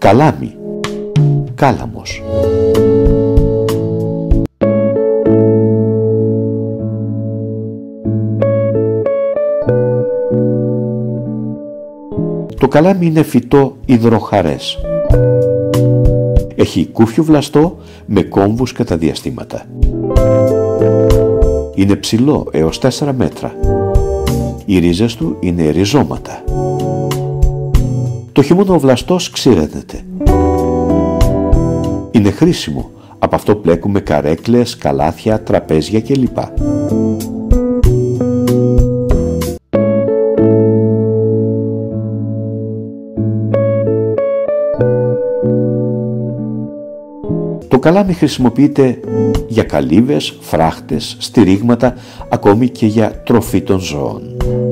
Καλάμι, κάλαμος. Το καλάμι είναι φυτό υδροχαρές. Έχει κούφιο βλαστό με κόμβους κατά διαστήματα. Είναι ψηλό έως 4 μέτρα. Οι ρίζες του είναι ριζώματα. Το χειμώνα ο βλαστός ξηραίνεται. Είναι χρήσιμο. Από αυτό πλέκουμε καρέκλες, καλάθια, τραπέζια κλπ. Το καλάμι χρησιμοποιείται για καλύβες, φράχτες, στηρίγματα, ακόμη και για τροφή των ζώων.